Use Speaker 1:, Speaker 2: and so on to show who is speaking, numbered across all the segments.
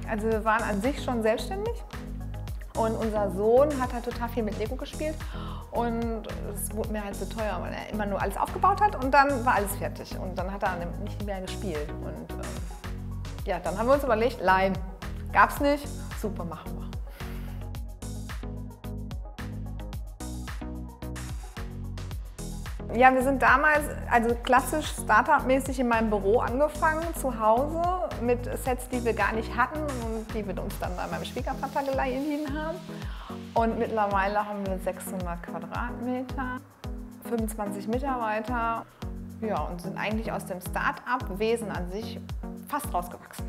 Speaker 1: Also wir waren an sich schon selbstständig und unser Sohn hat halt total viel mit Lego gespielt und es wurde mir halt so teuer, weil er immer nur alles aufgebaut hat und dann war alles fertig und dann hat er nicht mehr gespielt. Und ja, dann haben wir uns überlegt, leihen. Gab's nicht, super, machen wir. Ja, wir sind damals, also klassisch Startup-mäßig in meinem Büro angefangen, zu Hause, mit Sets, die wir gar nicht hatten und die wir uns dann bei meinem Schwiegervater geliehen haben. Und mittlerweile haben wir 600 Quadratmeter, 25 Mitarbeiter, ja, und sind eigentlich aus dem Start-up-Wesen an sich fast rausgewachsen.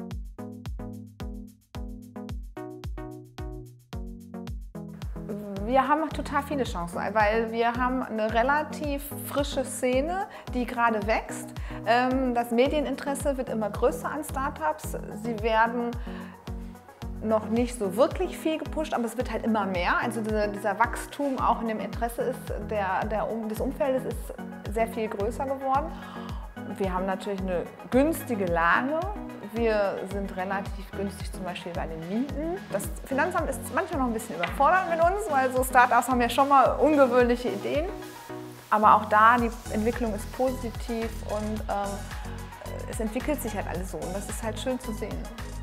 Speaker 1: Wir haben total viele Chancen, weil wir haben eine relativ frische Szene, die gerade wächst. Das Medieninteresse wird immer größer an Startups. Sie werden noch nicht so wirklich viel gepusht, aber es wird halt immer mehr. Also dieser Wachstum auch in dem Interesse des Umfeldes ist sehr viel größer geworden. Wir haben natürlich eine günstige Lage. Wir sind relativ günstig zum Beispiel bei den Mieten. Das Finanzamt ist manchmal noch ein bisschen überfordert mit uns, weil so Startups haben ja schon mal ungewöhnliche Ideen. Aber auch da, die Entwicklung ist positiv und es entwickelt sich halt alles so und das ist halt schön zu sehen.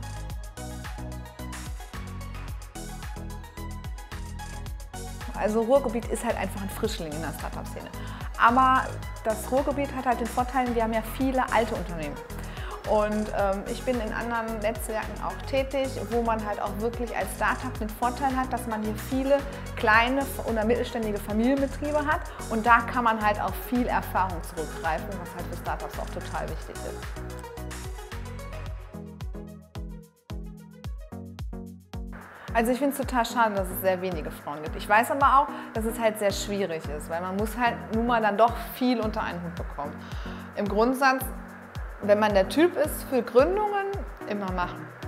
Speaker 1: Also Ruhrgebiet ist halt einfach ein Frischling in der Startup-Szene. Aber das Ruhrgebiet hat halt den Vorteil, wir haben ja viele alte Unternehmen. Und ich bin in anderen Netzwerken auch tätig, wo man halt auch wirklich als Startup den Vorteil hat, dass man hier viele kleine oder mittelständige Familienbetriebe hat. Und da kann man halt auf viel Erfahrung zurückgreifen, was halt für Startups auch total wichtig ist. Also ich finde es total schade, dass es sehr wenige Frauen gibt. Ich weiß aber auch, dass es halt sehr schwierig ist, weil man muss halt nun mal dann doch viel unter einen Hut bekommen. Im Grundsatz, wenn man der Typ ist für Gründungen, immer machen.